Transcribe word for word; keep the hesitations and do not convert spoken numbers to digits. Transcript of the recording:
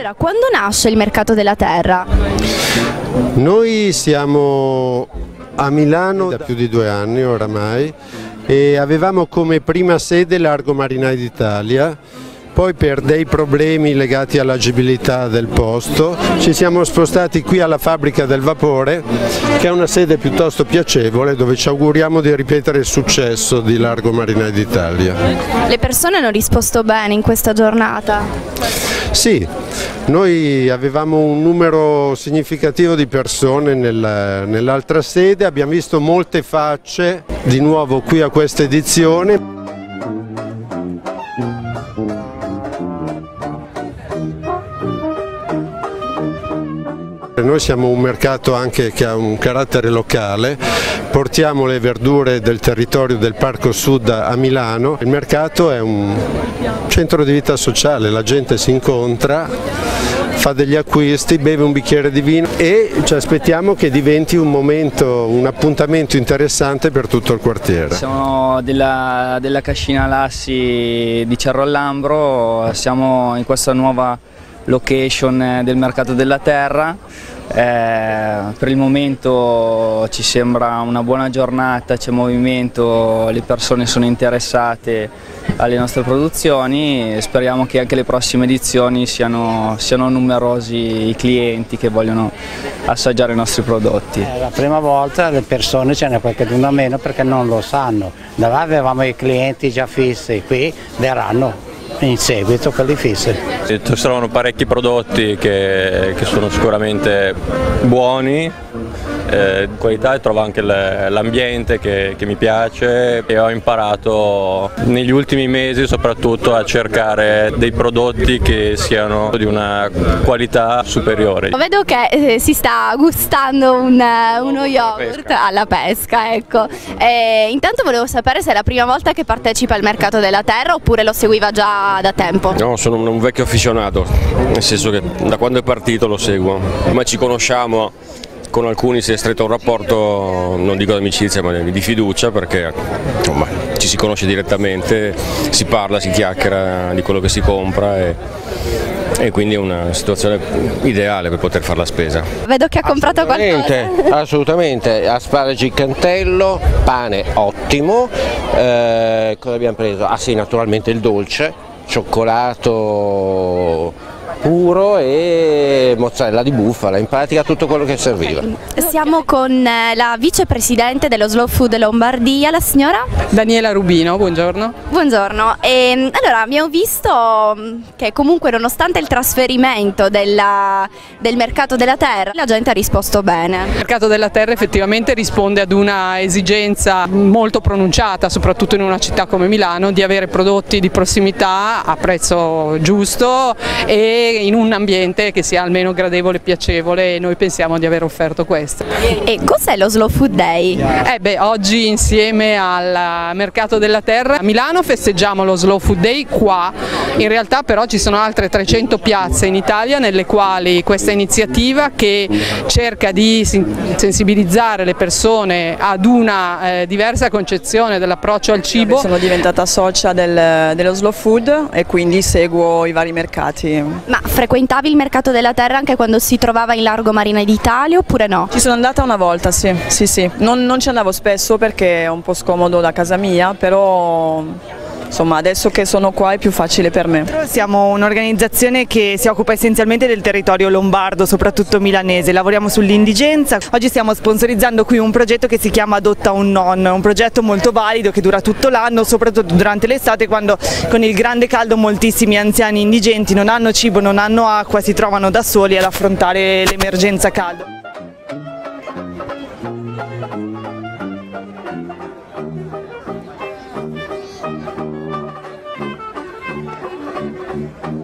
Allora, quando nasce il Mercato della Terra? Noi siamo a Milano da più di due anni oramai e avevamo come prima sede Largo Marinai d'Italia. Poi per dei problemi legati all'agibilità del posto ci siamo spostati qui alla Fabbrica del Vapore, che è una sede piuttosto piacevole dove ci auguriamo di ripetere il successo di Largo Marinai d'Italia. Le persone hanno risposto bene in questa giornata? Sì, noi avevamo un numero significativo di persone nel, nell'altra sede, abbiamo visto molte facce di nuovo qui a questa edizione. Noi siamo un mercato anche che ha un carattere locale, portiamo le verdure del territorio del Parco Sud a Milano. Il mercato è un centro di vita sociale, la gente si incontra, fa degli acquisti, beve un bicchiere di vino e ci aspettiamo che diventi un momento, un appuntamento interessante per tutto il quartiere. Siamo della, della Cascina Lassi di Cerro al Lambro, siamo in questa nuova location del Mercato della Terra. Eh, per il momento ci sembra una buona giornata, c'è movimento, le persone sono interessate alle nostre produzioni e speriamo che anche le prossime edizioni siano, siano numerosi i clienti che vogliono assaggiare i nostri prodotti. È la prima volta le persone ce n'è qualcuno meno perché non lo sanno, da là avevamo i clienti già fissi, qui verranno in seguito quelli fissi. Si trovano parecchi prodotti che, che sono sicuramente buoni, eh, di qualità, e trovo anche l'ambiente che, che mi piace e ho imparato negli ultimi mesi soprattutto a cercare dei prodotti che siano di una qualità superiore. Vedo che eh, si sta gustando un, uno yogurt pesca. alla pesca, ecco. E intanto volevo sapere se è la prima volta che partecipa al Mercato della Terra oppure lo seguiva già da tempo. No, sono un vecchio afficionato, nel senso che da quando è partito lo seguo, ma ci conosciamo, con alcuni si è stretto un rapporto, non dico di amicizia ma di fiducia, perché insomma, ci si conosce direttamente, si parla, si chiacchiera di quello che si compra e, e quindi è una situazione ideale per poter fare la spesa. Vedo che ha comprato qualcosa. Assolutamente, asparagi cantello, pane ottimo, eh, cosa abbiamo preso? Ah sì, naturalmente il dolce, cioccolato puro e mozzarella di bufala, in pratica tutto quello che serviva. Siamo con la vicepresidente dello Slow Food Lombardia, la signora? Daniela Rubino, buongiorno. Buongiorno, e, allora abbiamo visto che comunque nonostante il trasferimento della, del Mercato della Terra la gente ha risposto bene. Il Mercato della Terra effettivamente risponde ad una esigenza molto pronunciata, soprattutto in una città come Milano, di avere prodotti di prossimità a prezzo giusto e in un ambiente che sia almeno gradevole e piacevole, e noi pensiamo di aver offerto questo. E cos'è lo Slow Food Day? Eh beh, oggi insieme al Mercato della Terra a Milano festeggiamo lo Slow Food Day qua, in realtà però ci sono altre trecento piazze in Italia nelle quali questa iniziativa, che cerca di sensibilizzare le persone ad una eh, diversa concezione dell'approccio al cibo. Sono diventata socia del, dello Slow Food e quindi seguo i vari mercati. Ma frequentavi il Mercato della Terra anche quando si trovava in Largo Marinai d'Italia oppure no? Ci sono andata una volta, sì, sì, sì. Non, non ci andavo spesso perché è un po' scomodo da casa mia, però insomma adesso che sono qua è più facile per me. Siamo un'organizzazione che si occupa essenzialmente del territorio lombardo, soprattutto milanese, lavoriamo sull'indigenza. Oggi stiamo sponsorizzando qui un progetto che si chiama Adotta un Non, un progetto molto valido che dura tutto l'anno, soprattutto durante l'estate, quando con il grande caldo moltissimi anziani indigenti non hanno cibo, non hanno acqua, si trovano da soli ad affrontare l'emergenza caldo. Thank you.